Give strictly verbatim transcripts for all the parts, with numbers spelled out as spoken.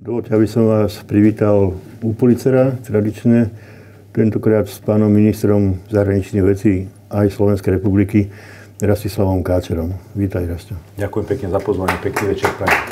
Dovoľte, aby som vás privítal u Policera, tradične, tentokrát s pánom ministrom zahraničných vecí aj Slovenskej republiky, Rastislavom Káčerom. Vítaj, Rasto. Ďakujem pekne za pozvanie, pekný večer prajem.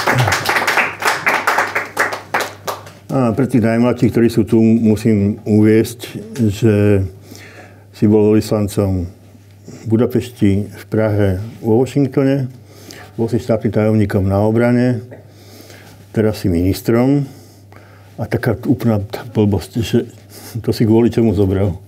A pre tých najmladších, ktorí sú tu, musím uviesť, že si bol vyslancom v Budapešti, v Prahe, vo Washingtone, bol si štátnym tajomníkom na obrane, teraz si ministrom a taká úplná blbosť, že to si kvôli čomu zobral.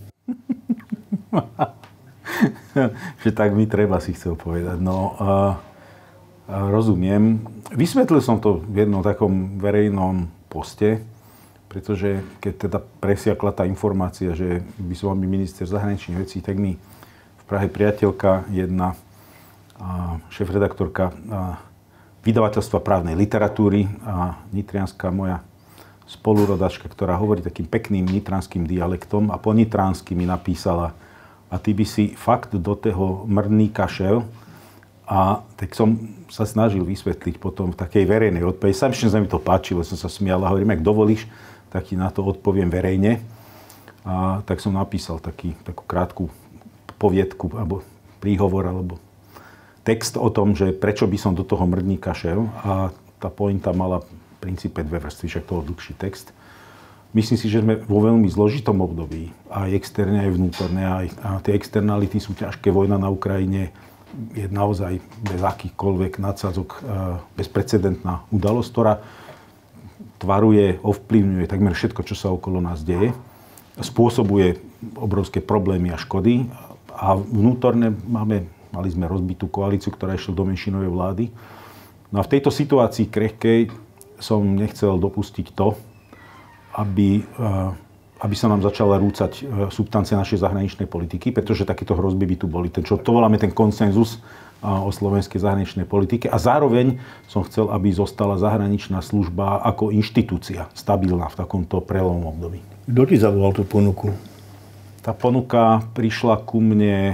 Že tak mi treba, si chcel povedať. No, a, a rozumiem. Vysvetlil som to v jednom takom verejnom poste, pretože keď teda presiakla tá informácia, že by som mal byť minister zahraničných vecí, tak mi v Prahe priateľka, jedna a šéfredaktorka a vydavateľstva právnej literatúry a nitrianska moja spolurodačka, ktorá hovorí takým pekným nitranským dialektom a po nitransky mi napísala: a ty by si fakt do toho mrníka šel? A tak som sa snažil vysvetliť potom v takej verejnej odpovedi. Samšne sa mi to páčilo, som sa smial a hovorím, ak dovolíš, tak ti na to odpoviem verejne. A tak som napísal taký, takú krátku poviedku, alebo príhovor, alebo text o tom, že prečo by som do toho mrdníka šel. A tá pointa mala v princípe dve vrstvy, však to bol dlhší text. Myslím si, že sme vo veľmi zložitom období, aj externe, aj vnútorne, aj, a tie externality sú ťažké. Vojna na Ukrajine je naozaj bez akýchkoľvek nadsázok bezprecedentná udalosť, ktorá tvaruje, ovplyvňuje takmer všetko, čo sa okolo nás deje. Spôsobuje obrovské problémy a škody. A vnútorne máme, mali sme rozbitú koalíciu, ktorá išla do menšinovej vlády. No a v tejto situácii krehkej som nechcel dopustiť to, aby, aby sa nám začala rúcať substancia našej zahraničnej politiky, pretože takéto hrozby by tu boli. Ten, čo to voláme ten konsenzus o slovenskej zahraničnej politike. A zároveň som chcel, aby zostala zahraničná služba ako inštitúcia stabilná v takomto prelomovom období. Kto ti zavolal tú ponuku? Tá ponuka prišla ku mne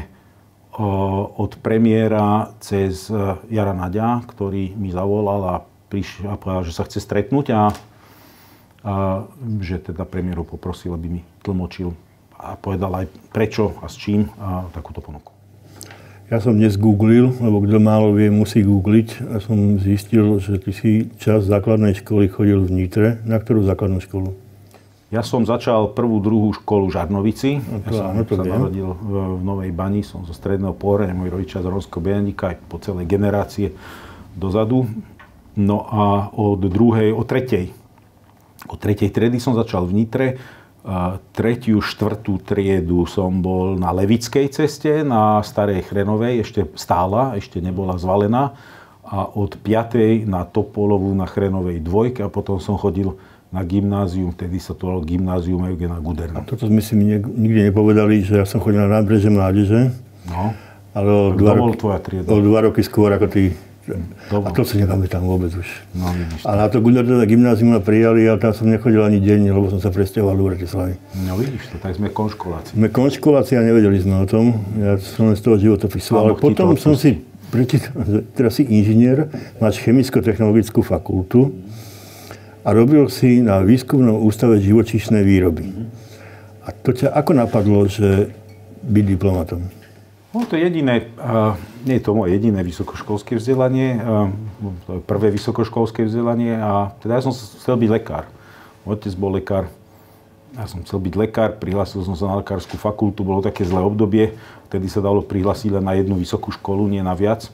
od premiéra cez Jara Naďa, ktorý mi zavolal a prišiel a povedal, že sa chce stretnúť a A že teda premiér ho poprosil, aby mi tlmočil a povedal aj prečo a s čím a takúto ponuku. Ja som dnes googlil, lebo kto málo vie, musí googliť a som zistil, že ty si čas základnej školy chodil v Nitre. Na ktorú základnú školu? Ja som začal prvú, druhú školu v Žarnovici. No to, ja som áno, to sa viem. narodil v, v Novej Bani, som zo Stredného Pohorenia, moji rodičia z Ronského Bejaníka, aj po celej generácie dozadu. No a od druhej, od tretej Od tretej triedy som začal v Nitre. Tretiu, štvrtú triedu som bol na Levickej ceste, na Starej Chrenovej, ešte stála, ešte nebola zvalená. A od piatej na Topolovú na Chrenovej dvojke a potom som chodil na gymnázium, vtedy sa to volalo Gymnázium Eugena Guderna. A toto sme si nikdy nepovedali, že ja som chodil na nábrežie mládeže. No. Ale o dva, roky, tvoja trieda? o dva roky skôr ako ty. Dobre. A to si nepamätám vôbec už. No, vidíš to. A na to Guderna gymnázium ma prijali a tam som nechodil ani deň, lebo som sa presťahoval do Bratislavy. No vidíš to, tak sme konškoláci. Sme konškoláci a nevedeli sme o tom. Ja som len z toho životopisu. Ale potom som si prečítal, že teraz si inžinier, máš chemicko-technologickú fakultu a robil si na výskumnom ústave živočíšnej výroby. A to ťa ako napadlo, že byť diplomatom? No to jediné, uh, nie je to moje jediné vysokoškolské vzdelanie, uh, to je prvé vysokoškolské vzdelanie a teda ja som chcel byť lekár. Môj otec bol lekár, ja som chcel byť lekár, prihlásil som sa na lekárskú fakultu, bolo také zlé obdobie, vtedy sa dalo prihlásiť len na jednu vysokú školu, nie na viac.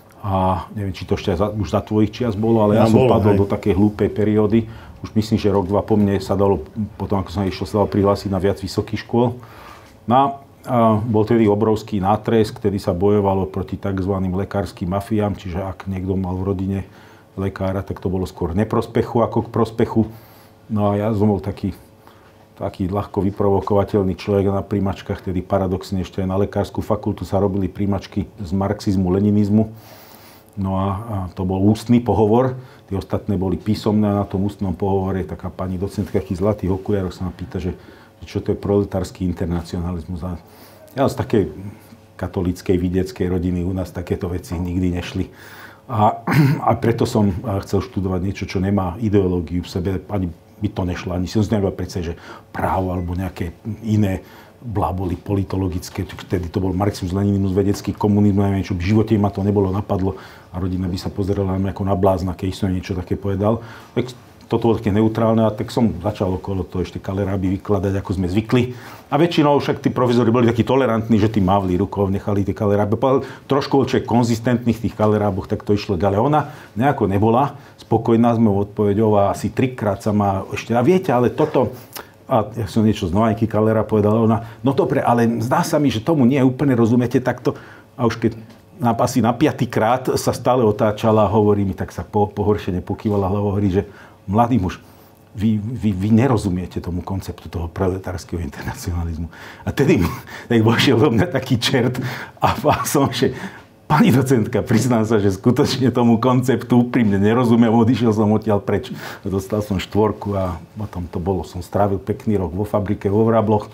A neviem, či to ešte za, už za tvojich čias bolo, ale ja, ja som bol, padol hej. do takej hlúpej periódy. Už myslím, že rok, dva po mne sa dalo, potom ako som išiel, sa dalo prihlásiť na viac vysokých škôl. No a bol tedy obrovský nátresk, kedy sa bojovalo proti tzv. Lekárskym mafiám, čiže ak niekto mal v rodine lekára, tak to bolo skôr neprospechu ako k prospechu. No a ja som bol taký, taký ľahko vyprovokovateľný človek na príjmačkách, tedy paradoxne ešte aj na lekárskú fakultu sa robili príjmačky z marxizmu, leninizmu. No a, a to bol ústny pohovor, tie ostatné boli písomné a na tom ústnom pohovore taká pani docentka, taký zlatý okuliarok sa ma pýta, že čo to je proletársky internacionalizmus. Ja z takej katolíckej vidieckej rodiny u nás takéto veci nikdy nešli. A, a preto som chcel študovať niečo, čo nemá ideológiu v sebe, ani by to nešlo, ani si som nevedel predsa, že právo alebo nejaké iné bláboli politologické, vtedy to bol marxizmus, leninizmus, vedecký komunizmus, neviem čo, v živote ma to nebolo napadlo a rodina by sa pozerala na mňa ako na blázna, keď som niečo také povedal. Tak toto bolo také neutrálne a tak som začal okolo toho ešte kaleráby vykladať, ako sme zvykli. A väčšinou však tí profesori boli takí tolerantní, že tí mávli rukou, nechali tie kaleráby. Trošku bol človek konzistentný v tých kaleráboch, tak to išlo ďalej. Ona nejako nebola spokojná s mojou odpoveďou a asi trikrát sa ma ešte, a viete, ale toto, a ja som niečo z Novajky Kalera povedala, ona, no dobre, ale zdá sa mi, že tomu nie úplne rozumiete takto. A už keď na, asi na piatý krát sa stále otáčala a hovorí mi, tak sa po, pohoršene pokývala hlavou, hovorí, že mladý muž, vy, vy, vy nerozumiete tomu konceptu toho proletárskeho internacionalizmu. A tedy tak vošiel do mňa taký čert a som, že pani docentka, priznám sa, že skutočne tomu konceptu úprimne nerozumiem, odišiel som odtiaľ preč. Dostal som štvorku a potom to bolo, som strávil pekný rok vo fabrike, vo Vrabloch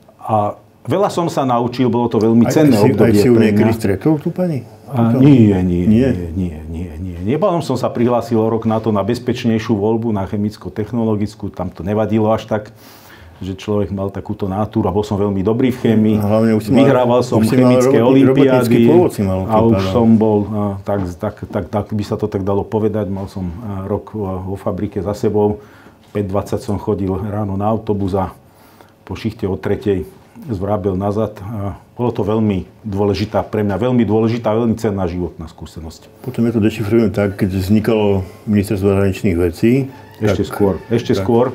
a veľa som sa naučil, bolo to veľmi cenné aj, obdobie. Aj si ju niekedy stretol, tú pani? A, nie, nie, nie, nie, nie, nie. Nebálom som sa prihlásil rok na to na bezpečnejšiu voľbu, na chemicko-technologickú, tam to nevadilo až tak, že človek mal takúto náturu a bol som veľmi dobrý v chémii. Vyhrával som chemické olympiády a už som bol, tak, tak, tak, tak by sa to tak dalo povedať, mal som rok vo fabrike za sebou, päť dvadsať som chodil ráno na autobus a po šichte o tretej zvrábil nazad. Bolo to veľmi dôležitá, pre mňa veľmi dôležitá, veľmi cenná životná skúsenosť. Potom ja to dešifrujem tak, keď vznikalo ministerstvo zahraničných vecí. Ešte tak, skôr, ešte tak. skôr.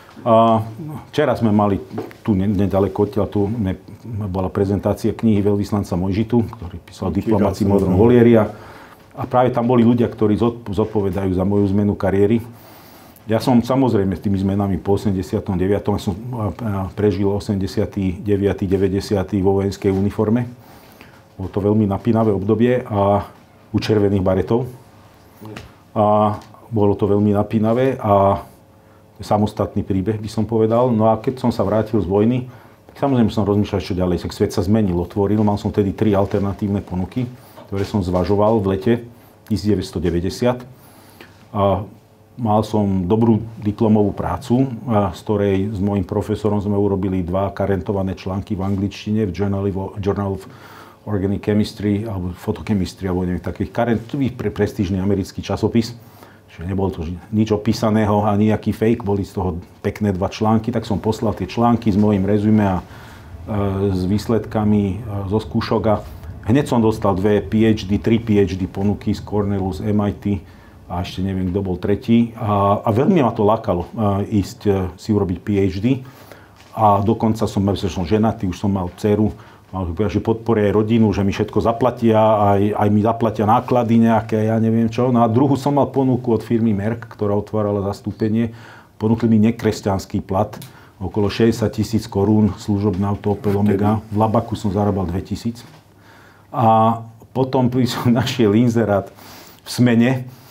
A včera sme mali tu nedaleko odtiaľ, tu bola prezentácia knihy veľvyslanca Mojžitu, ktorý písal Diplomácii modrom Volieria. A práve tam boli ľudia, ktorí zodpovedajú za moju zmenu kariéry. Ja som samozrejme s tými zmenami po osemdesiatom deviatom som prežil osemdesiaty deviaty deväťdesiaty vo vojenskej uniforme. Bolo to veľmi napínavé obdobie a u červených baretov. A bolo to veľmi napínavé a samostatný príbeh by som povedal. No a keď som sa vrátil z vojny, tak samozrejme som rozmýšľal, čo ďalej. Tak svet sa zmenil, otvoril. Mal som tedy tri alternatívne ponuky, ktoré som zvažoval v lete devätnásťstodeväťdesiat. A mal som dobrú diplomovú prácu, z ktorej s mojím profesorom sme urobili dva karentované články v angličtine v Journal of Organic Chemistry alebo Photochemistry, alebo neviem, takých karentových pre prestížny americký časopis. Čiže nebolo to nič opísaného a nejaký fake, boli z toho pekné dva články, tak som poslal tie články s mojím rezume a e, s výsledkami e, zo skúšok a hneď som dostal dve PhD, tri PhD ponuky z Cornellu, z em í té, a ešte neviem, kto bol tretí. A, a veľmi ma to lákalo uh, ísť uh, si urobiť PhD. A dokonca som, že som ženatý, už som mal dceru, mal, že podporia aj rodinu, že mi všetko zaplatia, aj, aj mi zaplatia náklady nejaké, ja neviem čo. No a druhú som mal ponuku od firmy Merck, ktorá otvárala zastúpenie. Ponúkli mi nekresťanský plat, okolo šesťdesiat tisíc korún, služobná auto Opel Omega. V Labaku som zarábal dvetisíc. A potom som našiel inzerát v Smene,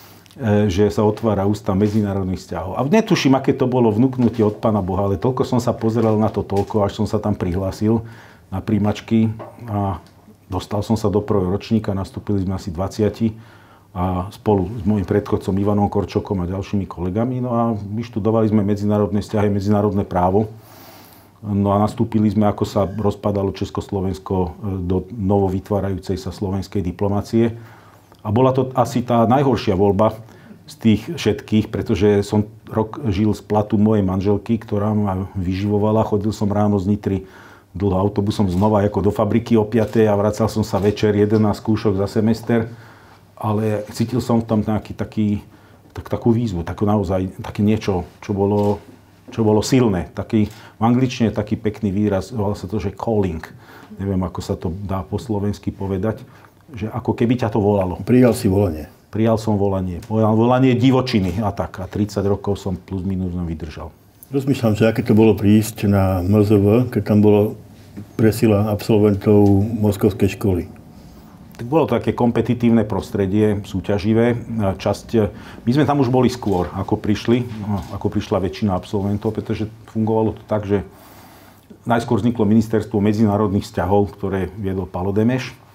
že sa otvára ústav medzinárodných vzťahov. A netuším, aké to bolo vnúknutie od Pána Boha, ale toľko som sa pozeral na to toľko, až som sa tam prihlásil na príjmačky a dostal som sa do prvého ročníka, nastúpili sme asi dvadsať a spolu s môjim predchodcom Ivanom Korčokom a ďalšími kolegami. No a vyštudovali sme medzinárodné vzťahy, medzinárodné právo. No a nastúpili sme, ako sa rozpadalo Československo do novovytvárajúcej sa slovenskej diplomácie. A bola to asi tá najhoršia voľba z tých všetkých, pretože som rok žil z platu mojej manželky, ktorá ma vyživovala. Chodil som ráno z Nitry dlho autobusom znova ako do fabriky o piatej a vracal som sa večer, jedenásť skúšok za semester. Ale cítil som tam nejaký taký, tak, takú výzvu, takú naozaj také niečo, čo bolo, čo bolo silné. Taký, v angličtine taký pekný výraz, volá sa to, že calling. Neviem, ako sa to dá po slovensky povedať. Že ako keby ťa to volalo. Prijal si volanie. Prijal som volanie. Volanie divočiny a tak. A tridsať rokov som plus minus vydržal. Rozmýšľam, že aké to bolo prísť na em zet vé, keď tam bolo presila absolventov moskovskej školy. Tak bolo to také kompetitívne prostredie, súťaživé. Časť, my sme tam už boli skôr, ako prišli, ako prišla väčšina absolventov, pretože fungovalo to tak, že najskôr vzniklo ministerstvo medzinárodných vzťahov, ktoré viedol Palo Demeš.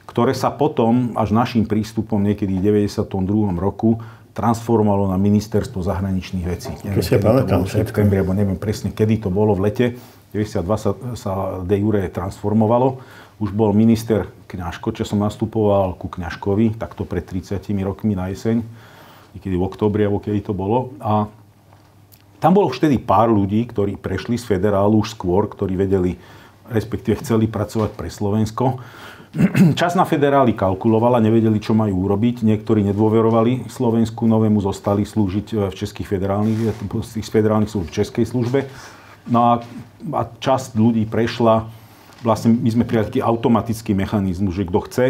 ktoré sa potom až našim prístupom niekedy v deväťdesiatom druhom roku transformovalo na ministerstvo zahraničných vecí. To si ja pamätám. V septembri, alebo neviem presne, kedy to bolo v lete. deväťdesiatdva sa, sa de jure transformovalo. Už bol minister Kňažko, čo som nastupoval ku Kňažkovi, takto pred tridsiatimi rokmi na jeseň, niekedy v októbri, alebo kedy to bolo. A tam bolo vtedy pár ľudí, ktorí prešli z federálu už skôr, ktorí vedeli, respektíve chceli pracovať pre Slovensko. Čas na federáli kalkulovala, nevedeli, čo majú urobiť. Niektorí nedôverovali Slovensku novému, zostali slúžiť v českých federálnych, z federálnych služb v českej službe. No a, a časť ľudí prešla, vlastne my sme prijali taký automatický mechanizmus, že kto chce,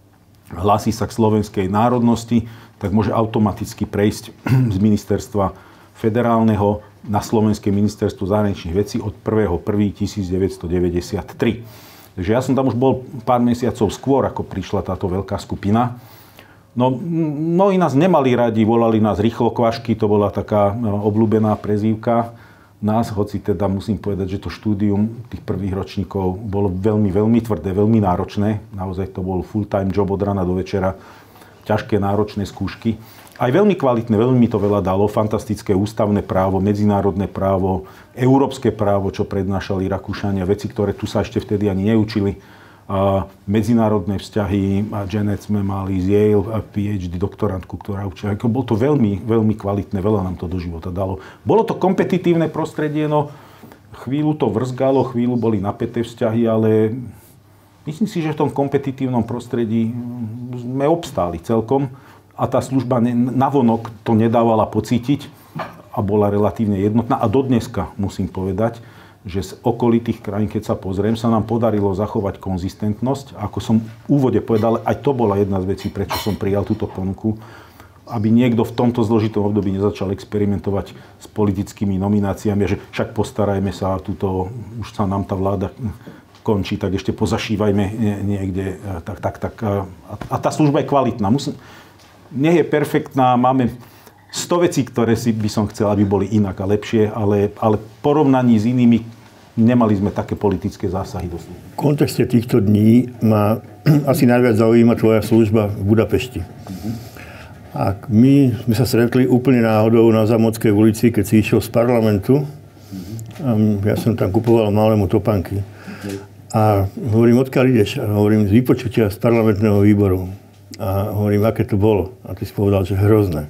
hlási sa k slovenskej národnosti, tak môže automaticky prejsť z ministerstva federálneho na slovenské ministerstvo zahraničných vecí od prvého prvého devätnásťstodeväťdesiattri. Takže ja som tam už bol pár mesiacov skôr, ako prišla táto veľká skupina. No, mnohí nás nemali radi, volali nás rýchlokvašky, to bola taká obľúbená prezývka nás, hoci teda musím povedať, že to štúdium tých prvých ročníkov bolo veľmi, veľmi tvrdé, veľmi náročné. Naozaj to bol full-time job od rana do večera, ťažké, náročné skúšky. Aj veľmi kvalitné, veľmi mi to veľa dalo, fantastické ústavné právo, medzinárodné právo, európske právo, čo prednášali Rakúšania, veci, ktoré tu sa ešte vtedy ani neučili. A medzinárodné vzťahy, a Janet sme mali z Yale, PhD doktorantku, ktorá učila. Bolo to veľmi, veľmi kvalitné, veľa nám to do života dalo. Bolo to kompetitívne prostredie, no chvíľu to vrzgalo, chvíľu boli napäté vzťahy, ale myslím si, že v tom kompetitívnom prostredí sme obstáli celkom. A tá služba navonok to nedávala pocítiť a bola relatívne jednotná. A dodneska musím povedať, že z okolitých krajín, keď sa pozriem, sa nám podarilo zachovať konzistentnosť. A ako som v úvode povedal, aj to bola jedna z vecí, prečo som prijal túto ponuku, aby niekto v tomto zložitom období nezačal experimentovať s politickými nomináciami, že však postarajme sa, túto, už sa nám tá vláda končí, tak ešte pozašívajme niekde. Tak, tak, tak. A tá služba je kvalitná. Musím, nie je perfektná, máme sto vecí, ktoré si by som chcel, aby boli inak a lepšie, ale, ale v porovnaní s inými nemali sme také politické zásahy do služby. V kontexte týchto dní ma asi najviac zaujíma tvoja služba v Budapešti. A my sme sa stretli úplne náhodou na Zamockej ulici, keď si išiel z parlamentu. A ja som tam kupoval malému topánky. A hovorím, odkiaľ ideš? A hovorím, z vypočutia z parlamentného výboru. A hovorím, aké to bolo. A ty si povedal, že hrozné.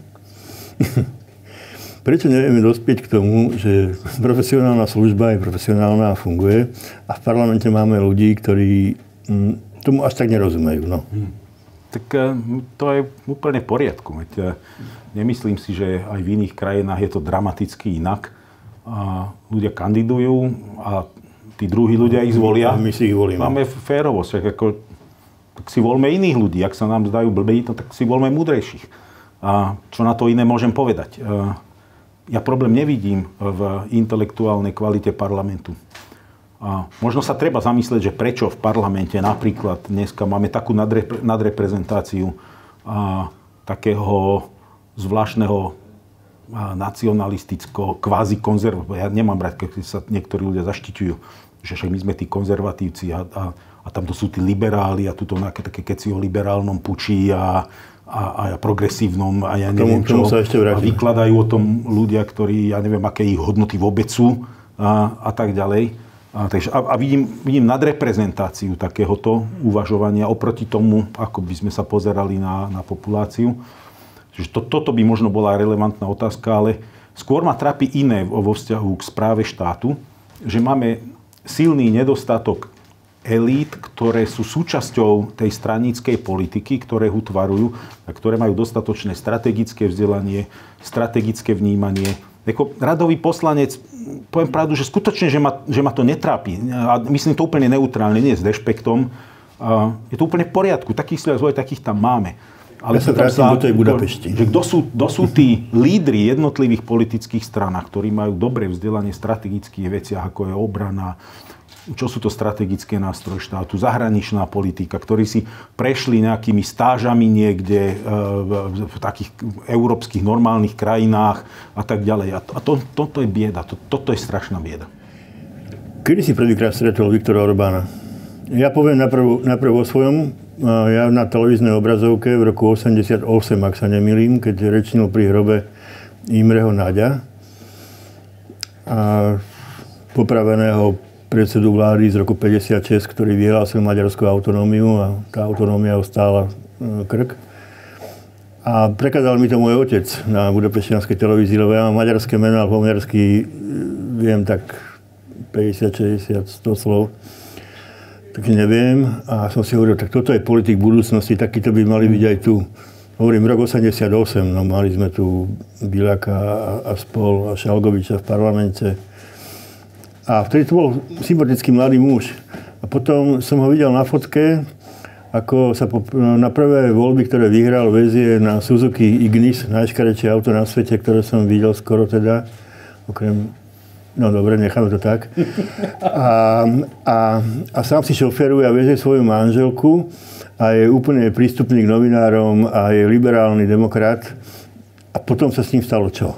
Prečo nevieme dospieť k tomu, že profesionálna služba je profesionálna a funguje a v parlamente máme ľudí, ktorí tomu až tak nerozumejú. No. Hmm. Tak to je úplne v poriadku. Nemyslím si, že aj v iných krajinách je to dramaticky inak. A ľudia kandidujú a tí druhí ľudia ich zvolia. A my si ich volíme. Máme férovosť. Ako tak si voľme iných ľudí. Ak sa nám zdajú blbí, no, tak si voľme múdrejších. A čo na to iné môžem povedať? Ja problém nevidím v intelektuálnej kvalite parlamentu. A možno sa treba zamyslieť, že prečo v parlamente napríklad dneska máme takú nadrepre, nadreprezentáciu a, takého zvláštneho nacionalistického, kvázi konzervatívneho. Ja nemám rád, keď sa niektorí ľudia zaštiťujú, že však my sme tí konzervatívci a, a A tam to sú tí liberáli a tuto nejaké také keci o liberálnom puči a, a, a progresívnom a ja neviem tomu, čo. Tomu a vykladajú o tom ľudia, ktorí, ja neviem, aké ich hodnoty vôbec sú a, a tak ďalej. A, takže, a, a vidím, vidím nadreprezentáciu takéhoto uvažovania oproti tomu, ako by sme sa pozerali na, na populáciu. Čiže to, toto by možno bola relevantná otázka, ale skôr ma trápi iné vo vzťahu k správe štátu, že máme silný nedostatok elít, ktoré sú súčasťou tej straníckej politiky, ktoré ho tvarujú a ktoré majú dostatočné strategické vzdelanie, strategické vnímanie. Ako radový poslanec, poviem pravdu, že skutočne, že ma, že ma to netrápi. A myslím to úplne neutrálne, nie s dešpektom. A je to úplne v poriadku. Takých svojich takých tam máme. Ale ja sa vrátim do tej Budapešti. Že kto sú, kto sú tí lídri jednotlivých politických stranách, ktorí majú dobré vzdelanie v strategických veciach, ako je obrana, čo sú to strategické nástroje štátu, zahraničná politika, ktorí si prešli nejakými stážami niekde v, v takých európskych normálnych krajinách a tak ďalej. A, to, a to, toto je bieda, to, toto je strašná bieda. Kedy si prvýkrát stretol Viktora Orbána? Ja poviem najprv, najprv o svojom ja na televíznej obrazovke v roku osemdesiatosem, ak sa nemýlim, keď rečnil pri hrobe Imreho Naďa a popraveného predsedu vlády z roku päťdesiatšesť, ktorý vyhlásil maďarskú autonómiu a tá autonómia ostála krk. A prekázal mi to môj otec na budapešťanskej televízii, lebo ja mám maďarské meno, ale po maďarsky viem tak päťdesiat, šesťdesiat, sto slov. Tak neviem. A som si hovoril, tak toto je politik budúcnosti, takýto by mali byť aj tu. Hovorím, rok osemdesiatosem, no mali sme tu Biľaka a, a spol a Šalgoviča v parlamente. A vtedy to bol sympatický mladý muž. A potom som ho videl na fotke, ako sa po, na prvé voľby, ktoré vyhral, vezie na Suzuki Ignis, najškarečšie auto na svete, ktoré som videl skoro teda, okrem, no dobre, necháme to tak. A, a, a sám si šoferuje a vezie svoju manželku a je úplne prístupný k novinárom a je liberálny demokrat. A potom sa s ním stalo čo?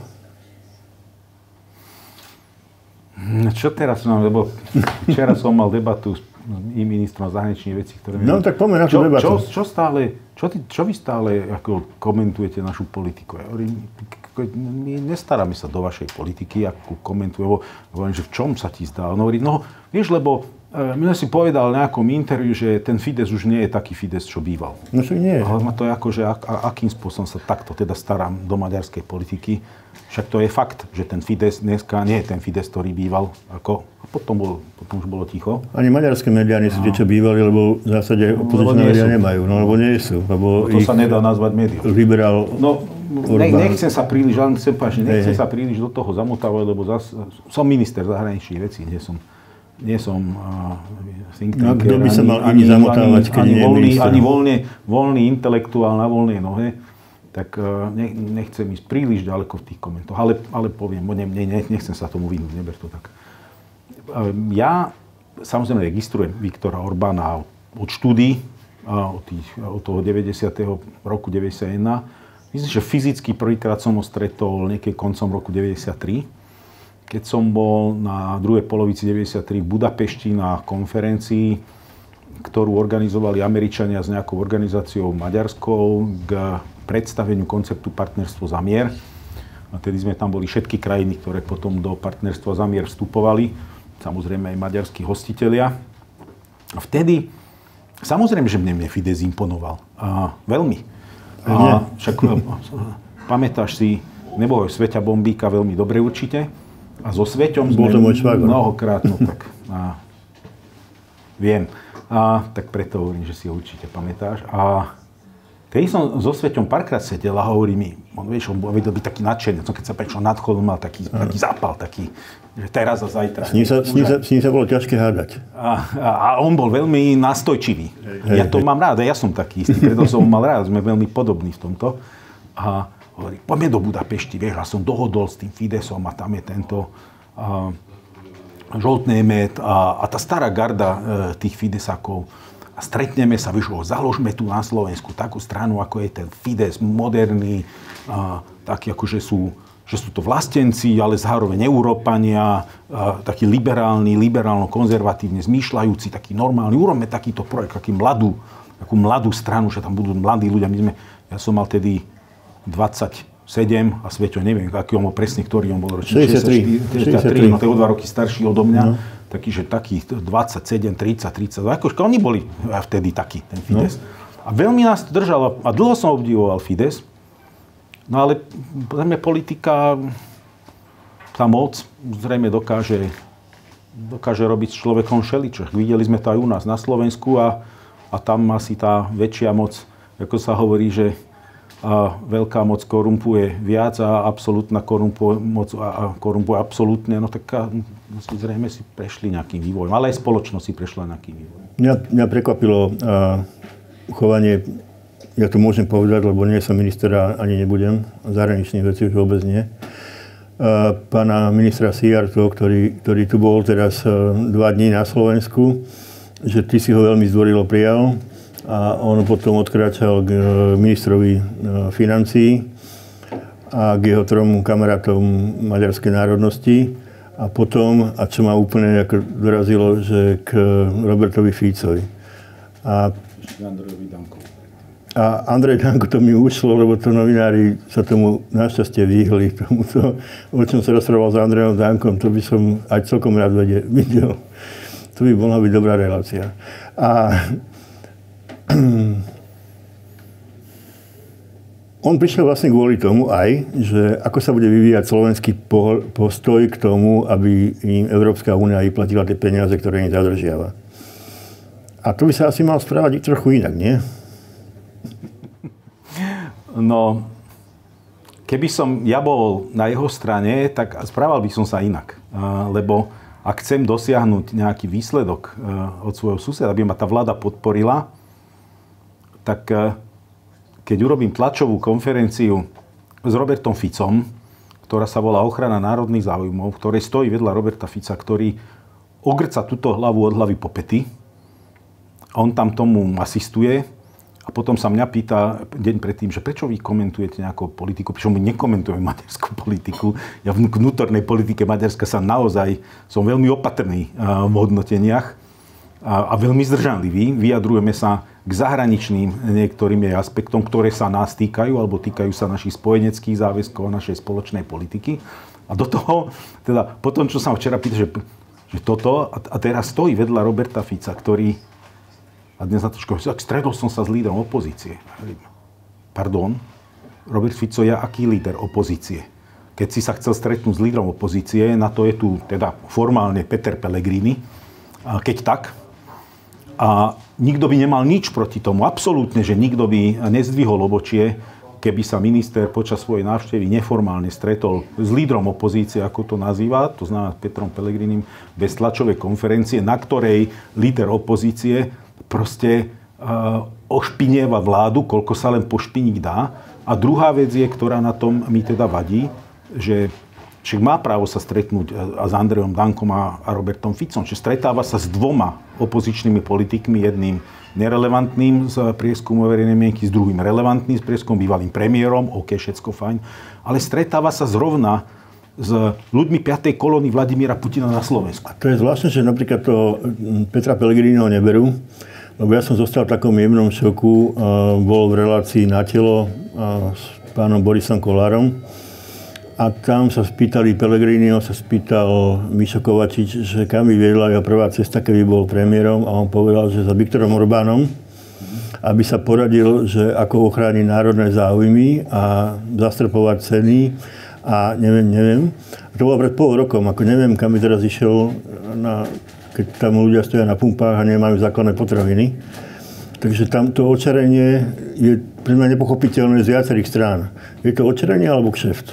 Čo teraz mám, lebo včera som mal debatu s ministrom zahraničných vecí, ktoré... No tak poďme na tú debatu. Čo, čo stále, čo, ty, čo vy stále ako komentujete našu politiku? Ja hovorím, my nestaráme sa do vašej politiky, ako komentuje, hovorím, že v čom sa ti zdá? On hovorí, no vieš, lebo mne si povedal v nejakom interviu, že ten Fides už nie je taký Fides, čo býval. No čo nie je. Ale ma to je ako, že ak, akým spôsobom sa takto teda starám do maďarskej politiky. Však to je fakt, že ten Fides dneska nie je ten Fides, ktorý býval. Ako, a potom, bol, potom už bolo ticho. Ani maďarské médiá nie sú tie, čo bývali, lebo v zásade opozičné médiá nemajú. No lebo nie sú. Lebo to sa nedá nazvať médium. Liberál no, ne, nechcem sa príliš, ale chcem páčiť, nechcem hey, sa príliš do toho zamotávať, lebo zas, som minister zahraničných vecí, nie som nie som uh, think tanker, no, kto by sa mal ani, ani zamotávať, keď ani, nie je voľný, ani voľne, voľný intelektuál na voľnej nohe, tak uh, ne, nechcem ísť príliš ďaleko v tých komentoch, ale, ale poviem, ne, ne, nechcem sa tomu vyhnúť, neber to tak. Uh, ja samozrejme registrujem Viktora Orbána od štúdií, uh, od, tých, od toho deväťdesiateho roku deväťdesiatjeden. Myslím, že fyzicky prvýkrát som ho stretol niekedy koncom roku deväťdesiattri. Keď som bol na druhej polovici deväťdesiattri v Budapešti na konferencii, ktorú organizovali Američania s nejakou organizáciou maďarskou k predstaveniu konceptu Partnerstvo za mier. A tedy sme tam boli všetky krajiny, ktoré potom do Partnerstva za mier vstupovali. Samozrejme aj maďarskí hostitelia. A vtedy, samozrejme, že mne Fides imponoval. A veľmi. A však pamätáš si, nebolo Sveťa Bombíka veľmi dobre určite. A so Sveťom sme mnohokrát, no tak, a, viem. A, tak preto hovorím, že si ho určite pamätáš. A keď som so Sveťom párkrát sedel a hovorí mi, on vieš, on vedel byť taký nadšený, keď sa prešiel nadchod, on mal taký, taký zápal, taký, že teraz a zajtra. S ním sa, s ním sa, s ním sa bolo ťažké hádať. A, a, a on bol veľmi nastojčivý. Hej, ja to hej. mám rád, a ja som taký istý, preto som mal rád, sme veľmi podobní v tomto. A hovorí, poďme do Budapešti, vieš, a som dohodol s tým Fidesom a tam je tento uh, Žoltnémet a, a tá stará garda uh, tých Fidesákov. A stretneme sa, vieš, založme tu na Slovensku takú stranu, ako je ten Fides, moderný, uh, taký akože sú, že sú to vlastenci, ale zároveň Európania, uh, taký liberálny, liberálno-konzervatívne zmýšľajúci, taký normálny. Urobme takýto projekt, taký mladú, takú mladú stranu, že tam budú mladí ľudia. My sme, ja som mal tedy dvadsaťsedem a Sveťo, neviem, aký on bol presne, ktorý on bol ročný. šesťdesiattri, no to je o dva roky starší odo mňa. No. Taký, že taký dvadsaťsedem, tridsať, tridsať, akože oni boli vtedy takí, ten Fides. No. A veľmi nás to držalo a dlho som obdivoval Fides. No ale zrejme politika, tá moc zrejme dokáže, dokáže robiť s človekom všeličo. Videli sme to aj u nás na Slovensku a, a tam asi tá väčšia moc, ako sa hovorí, že a veľká moc korumpuje viac a absolútna korumpuje, moc a korumpuje absolútne, no tak a, zrejme si prešli nejakým vývojom, ale aj spoločnosť si prešla nejakým vývojom. Mňa, mňa prekvapilo a, chovanie, ja to môžem povedať, lebo nie som minister a ani nebudem, zahraničných vecí už vôbec nie, a, pána ministra Sijarto, ktorý, ktorý tu bol teraz a, dva dní na Slovensku, že ty si ho veľmi zdvorilo prijal. A on potom odkráčal k ministrovi financií a k jeho trom kamarátom maďarskej národnosti. A potom, a čo ma úplne dorazilo, že k Robertovi Ficovi. A Andrejovi Dankovi. A Andrej Danko to mi ušlo, lebo to novinári sa tomu našťastie vyhli. Tomuto, o čom sa rozprával s Andrejom Dankom, to by som aj celkom rád videl. To by mohla byť dobrá relácia. A on prišiel vlastne kvôli tomu aj, že ako sa bude vyvíjať slovenský postoj k tomu, aby im Európska únia vyplatila tie peniaze, ktoré im zadržiava. A to by sa asi mal správať trochu inak, nie? No, keby som ja bol na jeho strane, tak správal by som sa inak. Lebo ak chcem dosiahnuť nejaký výsledok od svojho suseda, aby ma tá vláda podporila, tak keď urobím tlačovú konferenciu s Robertom Ficom, ktorá sa volá Ochrana národných záujmov, v ktorej stojí vedľa Roberta Fica, ktorý ogrca túto hlavu od hlavy po pety, a on tam tomu asistuje, a potom sa mňa pýta deň predtým, že prečo vy komentujete nejakú politiku, prečo my nekomentujeme maďarskú politiku. Ja v vnútornej politike Maďarska sa naozaj, som veľmi opatrný v hodnoteniach a, a veľmi zdržanlivý. Vyjadrujeme sa k zahraničným niektorým aspektom, ktoré sa nás týkajú, alebo týkajú sa našich spojeneckých záväzkov a našej spoločnej politiky. A do toho, teda potom, čo sa včera pýta, že, že toto, a, a teraz stojí vedľa Roberta Fica, ktorý a dnes na to škoda, stretol som sa s lídrom opozície. Pardon, Robert Fico je aký líder opozície? Keď si sa chcel stretnúť s lídrom opozície, na to je tu teda formálne Peter Pellegrini, a keď tak. A nikto by nemal nič proti tomu, absolútne, že nikto by nezdvihol obočie, keby sa minister počas svojej návštevy neformálne stretol s lídrom opozície, ako to nazýva, to znamená s Petrom Pellegrinim, bez tlačovej konferencie, na ktorej líder opozície proste uh, ošpinieva vládu, koľko sa len pošpiniť dá. A druhá vec je, ktorá na tom mi teda vadí, že však má právo sa stretnúť a s Andrejom Dankom a, a Robertom Ficom, že stretáva sa s dvoma opozičnými politikmi, jedným nerelevantným z prieskumu verejnej mienky, s druhým relevantným z prieskumu, bývalým premiérom, ok, všetko fajn, ale stretáva sa zrovna s ľuďmi piatej kolóny Vladimíra Putina na Slovensku. A to je zvláštne, že napríklad to Petra Pellegriniho neberú, lebo ja som zostal v takom jemnom šoku, bol v relácii Na telo s pánom Borisom Kollárom a tam sa spýtali Pellegriniho, sa spýtal Mišo Kovačič, že kam by viedla jeho prvá cesta, keby bol premiérom, a on povedal, že za Viktorom Orbánom, aby sa poradil, že ako ochrániť národné záujmy a zastrpovať ceny a neviem, neviem. To bolo pred pol rokom, ako neviem, kam by teraz išiel, na, keď tam ľudia stoja na pumpách a nemajú základné potraviny. Takže tam to očarenie je pre mňa nepochopiteľné z viacerých strán. Je to očarenie alebo kšeft?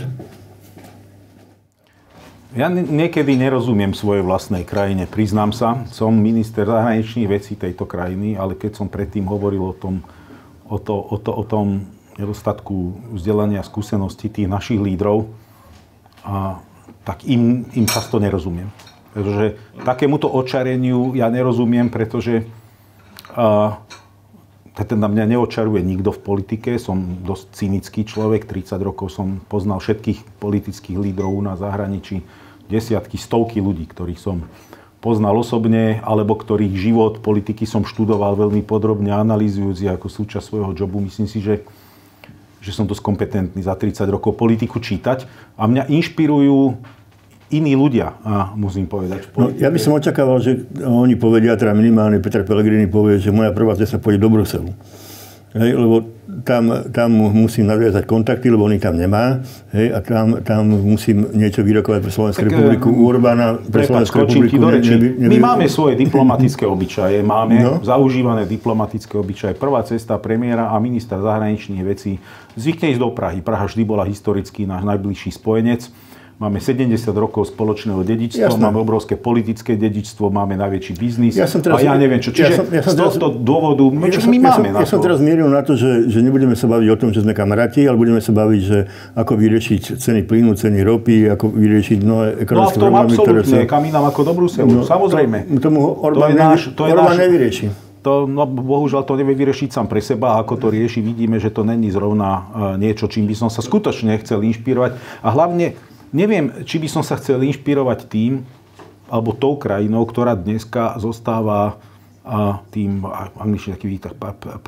Ja niekedy nerozumiem svojej vlastnej krajine, priznám sa. Som minister zahraničných vecí tejto krajiny, ale keď som predtým hovoril o tom, o to, o to, o tom nedostatku vzdelania a skúsenosti tých našich lídrov, a, tak im, im často nerozumiem. Pretože takémuto očareniu ja nerozumiem, pretože a, teda mňa neočaruje nikto v politike. Som dosť cynický človek, tridsať rokov som poznal všetkých politických lídrov u nás v zahraničí, desiatky, stovky ľudí, ktorých som poznal osobne, alebo ktorých život politiky som študoval veľmi podrobne, analýzujúc ako súčasť svojho jobu. Myslím si, že, že som dosť kompetentný za tridsať rokov politiku čítať. A mňa inšpirujú iní ľudia, a musím povedať. No, ja by som očakával, že oni povedia, teda minimálne Peter Pellegrini povie, že moja prvá cesta pôjde do Bruselu. Hej, lebo tam, tam musím nadviazať kontakty, lebo on ich tam nemá. Hej, a tam, tam musím niečo vyrokovať pre Slovenskú tak, republiku. U Orbána pre Slovenskú republiku. Ne, neby, neby... My máme svoje diplomatické obyčaje. Máme no? zaužívané diplomatické obyčaje. Prvá cesta premiéra a ministra zahraničných vecí zvykne ísť do Prahy. Praha vždy bola historicky náš najbližší spojenec. Máme sedemdesiat rokov spoločného dedičstva, Jasné. Máme obrovské politické dedičstvo, máme najväčší biznis. Ja teraz, a ja neviem čo. Čiže ja som, ja som z tohto teraz, dôvodu, my, čo ja my máme ja som, na to? Ja som teraz mieril na to, že, že nebudeme sa baviť o tom, že sme kamaráti, ale budeme sa baviť, že ako vyriešiť ceny plynu, ceny ropy, ako vyriešiť mnohé ekonomické problémy. No a v tom absolútne, sa... kam inám ako do Bruselu, no, samozrejme. To, tomu Orbán, to náš, to Orbán náš, nevyrieši. To, no, bohužiaľ to nevie vyriešiť sám pre seba. Ako to rieši, vidíme, že to není zrovna niečo, čím by som sa skutočne chcel inšpirovať. A hlavne neviem, či by som sa chcel inšpirovať tým, alebo tou krajinou, ktorá dneska zostáva a tým angličtine taký výtah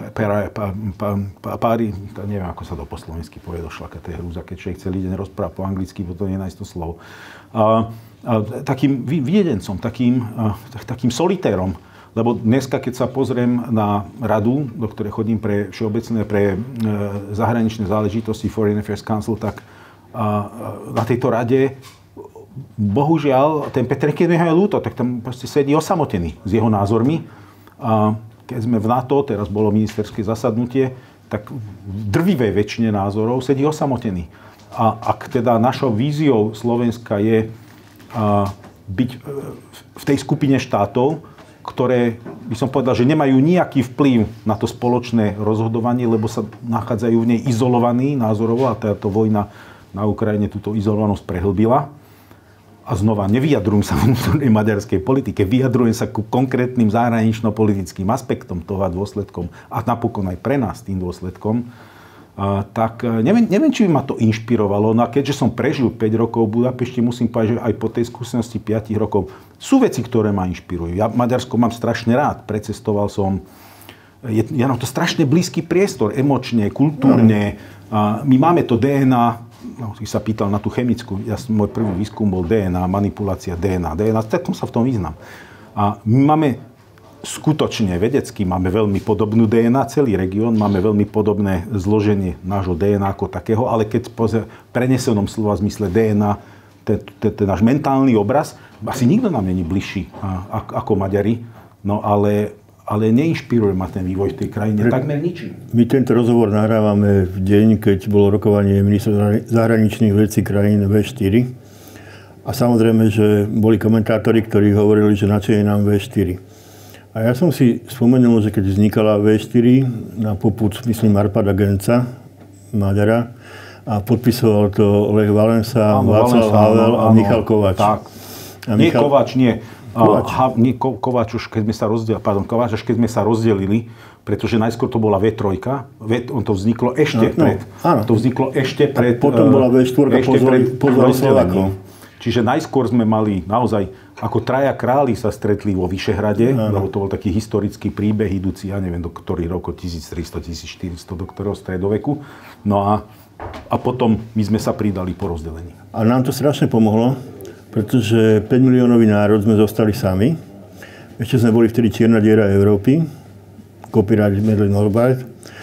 pári, neviem, ako sa to po slovensky povie, došla ka tej hrúza, keď človek celý deň rozpráva po anglicky, potom nenájsť to slovo. A, a, takým viedencom, takým, a, takým solitérom, lebo dneska, keď sa pozriem na radu, do ktorej chodím pre všeobecné, pre e, zahraničné záležitosti Foreign Affairs Council, tak a, na tejto rade bohužiaľ, ten Petrenkin je ľúto, tak tam proste sedí osamotený s jeho názormi. A keď sme v NATO, teraz bolo ministerské zasadnutie, tak v drvivej väčšine názorov sedí osamotený. A ak teda našou víziou Slovenska je a, byť v tej skupine štátov, ktoré, by som povedal, že nemajú nejaký vplyv na to spoločné rozhodovanie, lebo sa nachádzajú v nej izolovaní názorovo, a táto vojna na Ukrajine túto izolovanosť prehlbila. A znova, nevyjadrujem sa v vnútornej maďarskej politike, vyjadrujem sa ku konkrétnym zahranično-politickým aspektom toho a dôsledkom, a napokon aj pre nás tým dôsledkom, a, tak neviem, neviem, či by ma to inšpirovalo. No a keďže som prežil päť rokov v Budapešti, musím povedať, že aj po tej skúsenosti päť rokov sú veci, ktoré ma inšpirujú. Ja Maďarsko mám strašne rád, precestoval som, je, je na to strašne blízky priestor, emočne, kultúrne, a my máme to dé en á. No, si sa pýtal na tú chemickú, ja, môj prvý výskum bol dé en á, manipulácia dé en á. dé en á, tak sa v tom vyznám. A my máme skutočne vedecky, máme veľmi podobnú dé en á, celý región, máme veľmi podobné zloženie nášho dé en á ako takého, ale keď po prenesenom slova zmysle dé en á, ten náš mentálny obraz, asi nikto nám není bližší ako Maďari, no ale... ale neinšpiruje ma ten vývoj v tej krajine Pre... takmer ničím. My tento rozhovor nahrávame v deň, keď bolo rokovanie ministrov zahraničných vecí krajín vé štyri. A samozrejme, že boli komentátori, ktorí hovorili, že na čo je nám vé štyri. A ja som si spomenul, že keď vznikala vé štyri na popud, myslím, Arpada Genca, Maďara, a podpisoval to Lech Valensa, Václav Havel a Michal Kováč. Tak. A nie Michal... Kováč, nie. Kováč. Ha, nie, Ko, Kováč už keď sme sa rozdelili, pardon, Kováč až keď sme sa rozdelili, pretože najskôr to bola vé tri, on to vzniklo ešte no, pred, no, to vzniklo ešte pred, a potom bola vé štyri, pozvali Slovákov. Čiže najskôr sme mali naozaj, ako traja králi sa stretli vo Vyšehrade, no, lebo to bol taký historický príbeh idúci, ja neviem, do ktorý rok, tisíctristo tisícštyristo, do ktorého stredoveku. No a, a potom my sme sa pridali po rozdelení. A nám to strašne pomohlo, pretože päť miliónový národ sme zostali sami. Ešte sme boli vtedy čierna diera Európy, copyright Madeleine Albright.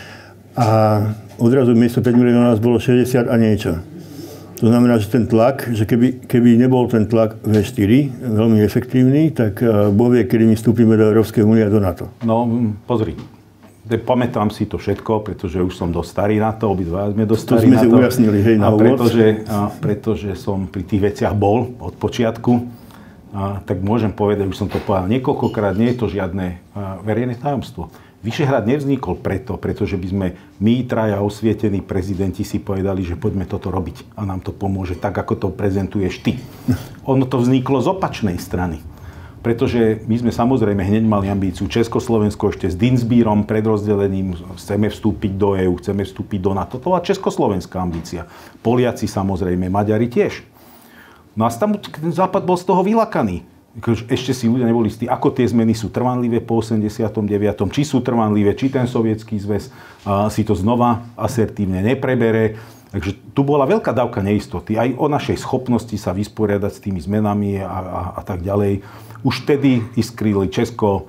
A odrazu miesto päť miliónov nás bolo šesťdesiat a niečo. To znamená, že ten tlak, že keby, keby nebol ten tlak vé štyri veľmi efektívny, tak Boh vie, kedy my vstúpime do Európskej únie a do NATO. No, pozri. Pamätám si to všetko, pretože už som dosť starý na to, obidva sme dosť starí na to. To sme si ujasnili, hej, na úvod. Pretože, a pretože som pri tých veciach bol od počiatku, a tak môžem povedať, už som to povedal niekoľkokrát, nie je to žiadne verejné tajomstvo. Vyšehrad nevznikol preto, pretože by sme my, traja osvietení prezidenti, si povedali, že poďme toto robiť a nám to pomôže tak, ako to prezentuješ ty. Ono to vzniklo z opačnej strany. Pretože my sme samozrejme hneď mali ambíciu Československo ešte s Dinsbírom pred rozdelením, chceme vstúpiť do é ú, chceme vstúpiť do NATO. To bola československá ambícia. Poliaci samozrejme, Maďari tiež. No a tam ten Západ bol z toho vylakaný. Ešte si ľudia neboli istí, ako tie zmeny sú trvanlivé po osemdesiatom deviatom Či sú trvanlivé, či ten Sovietský zväz si to znova asertívne neprebere. Takže tu bola veľká dávka neistoty aj o našej schopnosti sa vysporiadať s tými zmenami a, a, a tak ďalej. Už vtedy iskrili Česko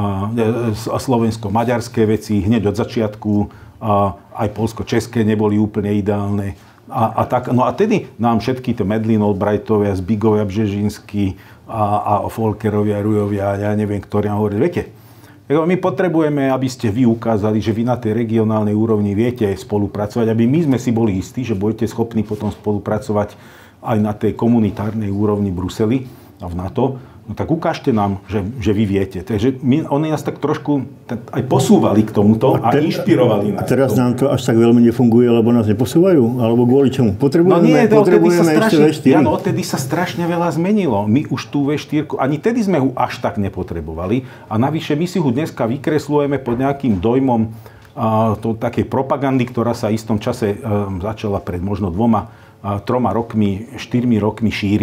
a slovensko-maďarské veci hneď od začiatku. A aj polsko-české neboli úplne ideálne. A, a tak, no a tedy nám všetky tie Madeleine Albrightovia, Zbigovia, Bžežinský a, a Folkerovia, Rujovia, ja neviem, ktorí nám hovorili, viete, my potrebujeme, aby ste vy ukázali, že vy na tej regionálnej úrovni viete spolupracovať, aby my sme si boli istí, že budete schopní potom spolupracovať aj na tej komunitárnej úrovni Bruseli a v NATO. No tak ukážte nám, že, že vy viete. Takže my, oni nás tak trošku tak aj posúvali k tomuto a, te, a inšpirovali nás. A teraz nám to až tak veľmi nefunguje, lebo nás neposúvajú? Alebo kvôli čomu? Potrebujeme, no nie, potrebujeme ešte vé štyri. Áno, odtedy sa strašne veľa zmenilo. My už tú vé štyri, ani tedy sme ho až tak nepotrebovali. A navyše my si ho dneska vykreslujeme pod nejakým dojmom a, to, takej propagandy, ktorá sa v istom čase a, začala pred možno dvoma, a, troma rokmi, štyrmi rokmi šíriť.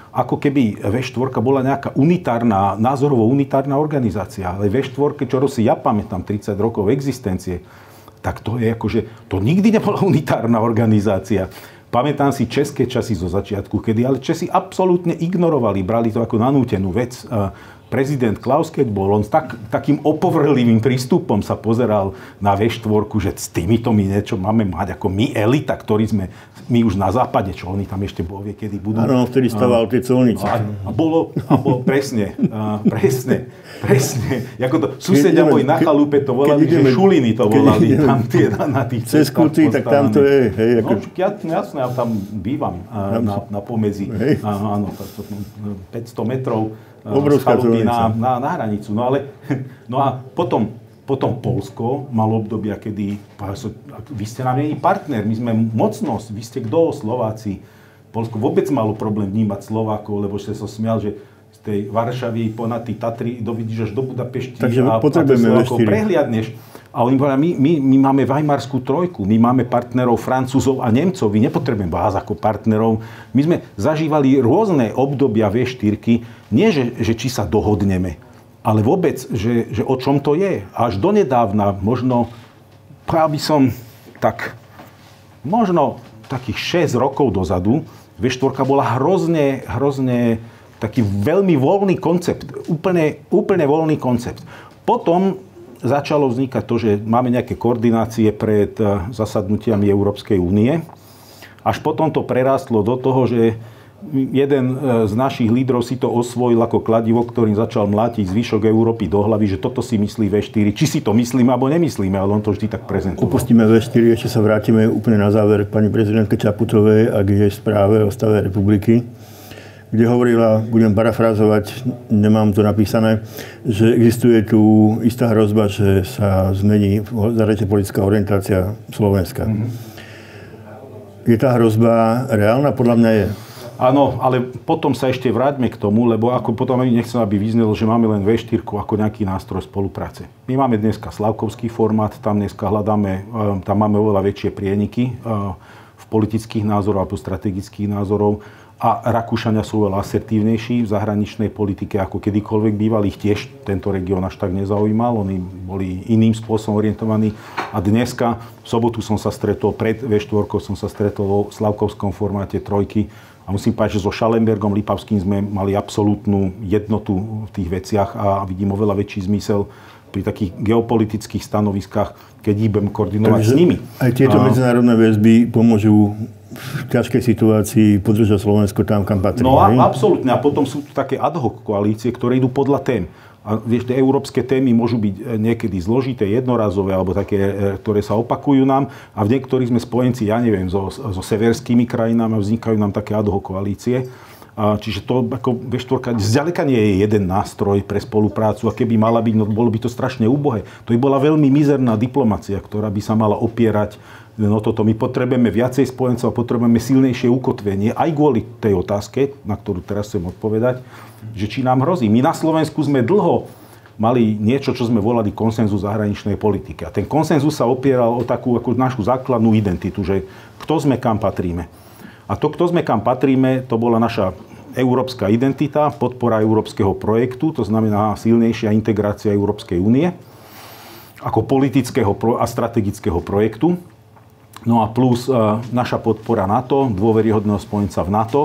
ako keby vé štyri bola nejaká unitárna, názorovo unitárna organizácia. Ale vé štyri, čo si ja pamätám, tridsať rokov existencie, tak to je akože, to nikdy nebola unitárna organizácia. Pamätám si české časy zo začiatku, kedy ale Česi absolútne ignorovali, brali to ako nanútenú vec. Prezident Klaus, keď bol, on tak, takým opovrhlivým prístupom sa pozeral na vé štyri, že s týmito my niečo máme mať, ako my elita, ktorí sme, my už na západe, čo oni tam ešte Boh vie, kedy budú. Áno, vtedy staval tie colnice. A, a bolo, a bolo presne, a, presne, presne. Jako to, susedia moji na chalupe to volali, ideme, že šuliny to volali tam tie na, na tých cez Kuty, tak tam to je. Hej, ako... No, ja, jasné, ja tam bývam a, na, na pomedzi. A, áno, päťsto metrov. Obrovská na, na, na hranicu. No ale, no a potom, potom Poľsko malo obdobia, kedy vy ste nám nie partner, my sme mocnosť, vy ste kto, Slováci. Poľsko vôbec malo problém vnímať Slovákov, lebo ste sa smial, že z tej Varšavy ponad tí Tatry dovidíš až do Budapešti takže a, a Slovákov prehliadneš. A oni povedali, my, my, my máme Weimarskú trojku, my máme partnerov Francúzov a Nemcov, my nepotrebujeme vás ako partnerov. My sme zažívali rôzne obdobia vé štyri, nie že, že či sa dohodneme, ale vôbec, že, že o čom to je. Až donedávna, možno, práve by som tak, možno takých šesť rokov dozadu, vé štyri bola hrozne, hrozne taký veľmi voľný koncept, úplne, úplne voľný koncept. Potom začalo vznikať to, že máme nejaké koordinácie pred zasadnutiami Európskej únie. Až potom to prerástlo do toho, že jeden z našich lídrov si to osvojil ako kladivo, ktorým začal mlátiť zvyšok Európy do hlavy, že toto si myslí vé štyri. Či si to myslíme, alebo nemyslíme, ale on to vždy tak prezentoval. Upustíme vé štyri, ešte sa vrátime úplne na záver k pani prezidentke Čaputovej a k jej správe o stave republiky, kde hovorila, budem parafrázovať, nemám to napísané, že existuje tu istá hrozba, že sa zmení zahraničná politická orientácia Slovenska. Mm-hmm. Je tá hrozba reálna? Podľa mňa je. Áno, ale potom sa ešte vráťme k tomu, lebo ako potom nechcem, aby vyznelo, že máme len vé štyri ako nejaký nástroj spolupráce. My máme dneska slavkovský formát, tam dneska hľadáme, tam máme oveľa väčšie prieniky v politických názoroch alebo strategických názorov. A Rakúšania sú veľa asertívnejší v zahraničnej politike, ako kedykoľvek bývali. Ich tiež tento región až tak nezaujímal. Oni boli iným spôsobom orientovaní. A dneska, v sobotu som sa stretol, pred vé štyri som sa stretol vo slavkovskom formáte trojky. A musím povedať, že so Schallenbergom Lipavským sme mali absolútnu jednotu v tých veciach a vidím oveľa väčší zmysel pri takých geopolitických stanoviskách, keď ich budem koordinovať takže s nimi. Aj tieto a... medzinárodné väzby pomôžu v ťažkej situácii podržať Slovensko tam, kam patrí. No a, absolútne. A potom sú tu také ad hoc koalície, ktoré idú podľa tém. A vieš, tie európske témy môžu byť niekedy zložité, jednorazové, alebo také, ktoré sa opakujú nám. A v niektorých sme spojenci, ja neviem, so, so severskými krajinami a vznikajú nám také ad hoc koalície. A čiže to ako vé štyri zďaleka nie je jeden nástroj pre spoluprácu a keby mala byť, no bolo by to strašne úbohé. To by bola veľmi mizerná diplomacia, ktorá by sa mala opierať no toto. My potrebujeme viacej spojencov a potrebujeme silnejšie ukotvenie aj kvôli tej otázke, na ktorú teraz chcem odpovedať, že či nám hrozí. My na Slovensku sme dlho mali niečo, čo sme volali konsenzus zahraničnej politiky. A ten konsenzus sa opieral o takú ako našu základnú identitu, že kto sme, kam patríme. A to, kto sme, kam patríme, to bola naša európska identita, podpora európskeho projektu, to znamená silnejšia integrácia Európskej únie ako politického a strategického projektu. No a plus e, naša podpora NATO, dôveryhodného spojenca v NATO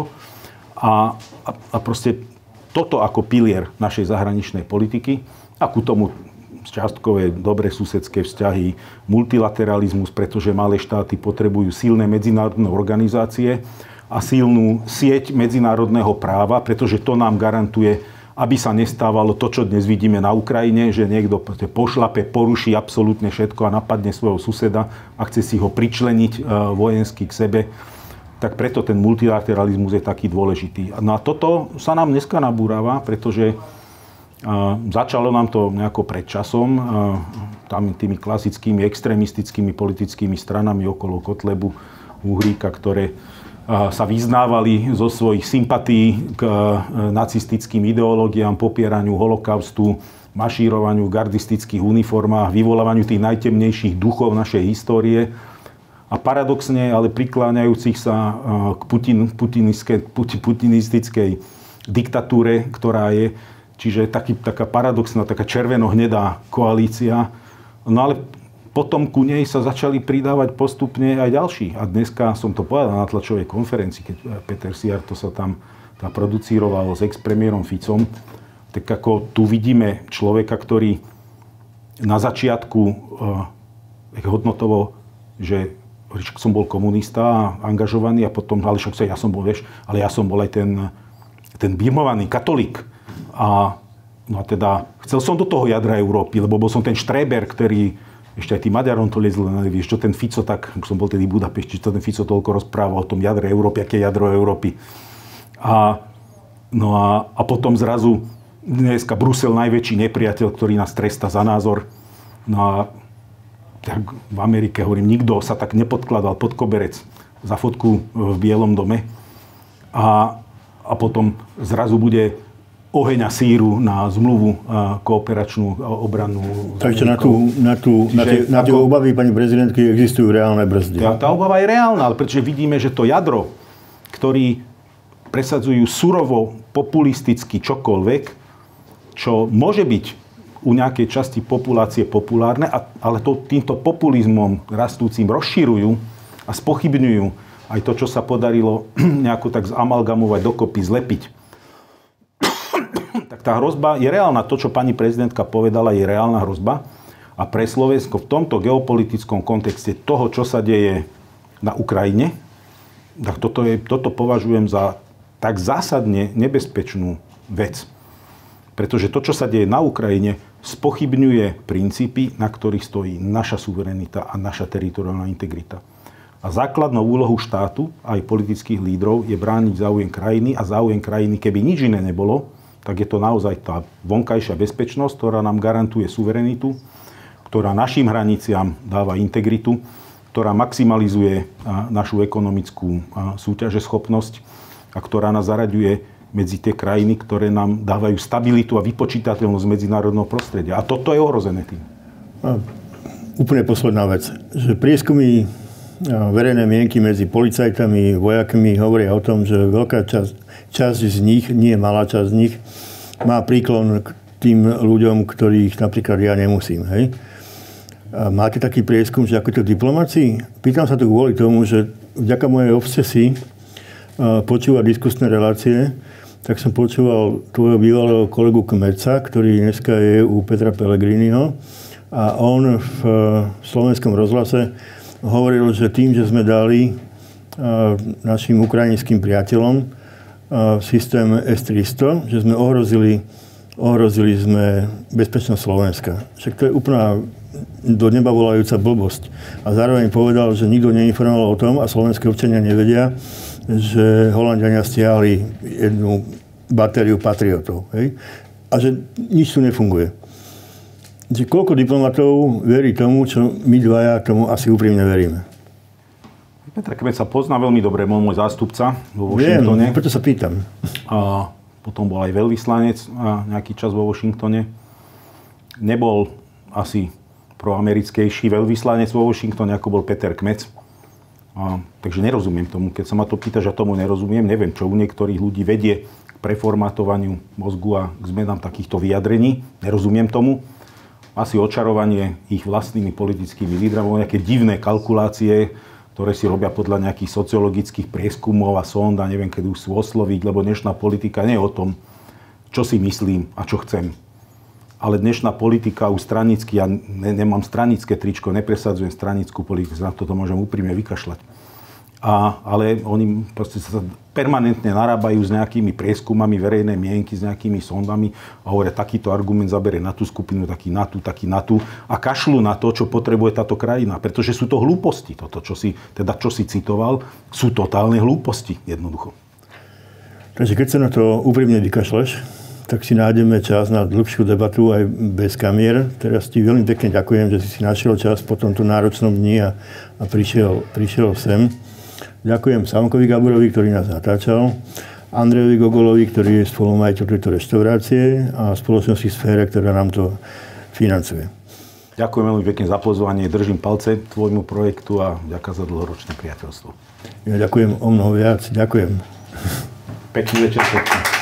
a, a, a proste toto ako pilier našej zahraničnej politiky a ku tomu čiastkové dobré susedské vzťahy, multilateralizmus, pretože malé štáty potrebujú silné medzinárodné organizácie a silnú sieť medzinárodného práva, pretože to nám garantuje, aby sa nestávalo to, čo dnes vidíme na Ukrajine, že niekto pošlape, poruší absolútne všetko a napadne svojho suseda a chce si ho pričleniť vojensky k sebe. Tak preto ten multilateralizmus je taký dôležitý. No a toto sa nám dneska nabúrava, pretože Uh, začalo nám to nejako pred časom, uh, tam tými klasickými extrémistickými politickými stranami okolo Kotlebu, Uhríka, ktoré uh, sa vyznávali zo svojich sympatí k uh, nacistickým ideológiám, popieraniu holokaustu, mašírovaniu v gardistických uniformách, vyvolávaniu tých najtemnejších duchov našej histórie a paradoxne, ale prikláňajúcich sa uh, k putin, putinistickej diktatúre, ktorá je. Čiže taký, taká paradoxná, taká červeno-hnedá koalícia. No ale potom ku nej sa začali pridávať postupne aj ďalší. A dneska som to povedal na tlačovej konferencii, keď Peter Szijjártó sa tam, tam producíroval s ex-premiérom Ficom. Tak ako tu vidíme človeka, ktorý na začiatku eh, hodnotovo, že som bol komunista a angažovaný a potom, ale však ja som bol, vieš, ale ja som bol aj ten, ten birmovaný katolík. A, no a teda chcel som do toho jadra Európy, lebo bol som ten štréber, ktorý, ešte aj tým Maďarom to liezlo, vieš, čo ten Fico, tak som bol tedy v Budapešti, čo ten Fico toľko rozprával o tom jadre Európy, aké je jadro Európy. A, no a, a potom zrazu dneska Brusel najväčší nepriateľ, ktorý nás trestá za názor. No a tak v Amerike, hovorím, nikto sa tak nepodkladal pod koberec za fotku v Bielom dome. A, a potom zrazu bude oheň a síru na zmluvu kooperačnú, obrannú. Takže na, tú, na, tú, na, tie, na tie ako, obavy pani prezidentky existujú reálne brzdy. Tá, tá obava je reálna, ale pretože vidíme, že to jadro, ktorý presadzujú surovo, populisticky čokoľvek, čo môže byť u nejakej časti populácie populárne, ale to, týmto populizmom rastúcim rozširujú a spochybňujú aj to, čo sa podarilo nejako tak zamalgamovať dokopy, zlepiť. Tak tá hrozba je reálna. To, čo pani prezidentka povedala, je reálna hrozba. A pre Slovensko v tomto geopolitickom kontexte toho, čo sa deje na Ukrajine, tak toto, je, toto považujem za tak zásadne nebezpečnú vec. Pretože to, čo sa deje na Ukrajine, spochybňuje princípy, na ktorých stojí naša suverenita a naša teritoriálna integrita. A základnou úlohou štátu aj politických lídrov je brániť záujem krajiny a záujem krajiny, keby nič iné nebolo, tak je to naozaj tá vonkajšia bezpečnosť, ktorá nám garantuje suverenitu, ktorá našim hraniciam dáva integritu, ktorá maximalizuje našu ekonomickú súťažeschopnosť a ktorá nás zaraďuje medzi tie krajiny, ktoré nám dávajú stabilitu a vypočítateľnosť medzinárodného prostredia. A toto je ohrozené tým. A úplne posledná vec. Že prieskumy verejnej mienky medzi policajtami, vojakmi hovoria o tom, že veľká časť, časť z nich, nie malá časť z nich, má príklon k tým ľuďom, ktorých napríklad ja nemusím. Hej? A máte taký prieskum, že ako to v diplomácii? Pýtam sa to kvôli tomu, že vďaka mojej obsesii počúvať diskusné relácie, tak som počúval tvojho bývalého kolegu Kmeca, ktorý dneska je u Petra Pellegriniho. A on v Slovenskom rozhlase hovoril, že tým, že sme dali našim ukrajinským priateľom systém es tristo, že sme ohrozili, ohrozili sme bezpečnosť Slovenska. Však to je úplná do neba volajúca blbosť. A zároveň povedal, že nikto neinformoval o tom a slovenské občania nevedia, že Holanďania stiahli jednu batériu patriotov. Hej? A že nič tu nefunguje. Že koľko diplomatov verí tomu, čo my dvaja tomu asi úprimne veríme? Peter Kmec sa pozná veľmi dobre, bol môj zástupca vo Washingtone. Viem, preto sa pýtam. A potom bol aj veľvyslanec a nejaký čas vo Washingtone. Nebol asi proamerickejší veľvyslanec vo Washingtone, ako bol Peter Kmec. A, takže nerozumiem tomu. Keď sa ma to pýta, že tomu nerozumiem, neviem, čo u niektorých ľudí vedie k preformátovaniu mozgu a k zmenám takýchto vyjadrení. Nerozumiem tomu. Asi očarovanie ich vlastnými politickými lídrami, nejaké divné kalkulácie, ktoré si robia podľa nejakých sociologických prieskumov a sond a neviem, kedy už sú osloviť, lebo dnešná politika nie je o tom, čo si myslím a čo chcem. Ale dnešná politika už stranicky, ja ne, nemám stranické tričko, nepresadzujem stranickú politiku, na toto môžem úprimne vykašľať. A, ale oni proste sa permanentne narábajú s nejakými prieskumami verejnej mienky, s nejakými sondami a hovoria, takýto argument zabere na tú skupinu, taký na tú, taký na tú a kašľú na to, čo potrebuje táto krajina. Pretože sú to hlúposti. Toto, čo si, teda čo si citoval, sú totálne hlúposti, jednoducho. Takže keď sa na to úprimne vykašľaš, tak si nájdeme čas na dlhšiu debatu aj bez kamier. Teraz ti veľmi pekne ďakujem, že si si našiel čas po tomto náročnom dni a, a prišiel, prišiel sem. Ďakujem Sámkovi Gaborovi, ktorý nás natáčal, Andrejovi Gogolovi, ktorý je spolumajiteľ tejto reštaurácie a spoločnosti Sféra, ktorá nám to financuje. Ďakujem veľmi pekne za pozvanie, držím palce tvojmu projektu a ďakujem za dlhoročné priateľstvo. Ja ďakujem o mnoho viac. Ďakujem. Pekný večer všetkým.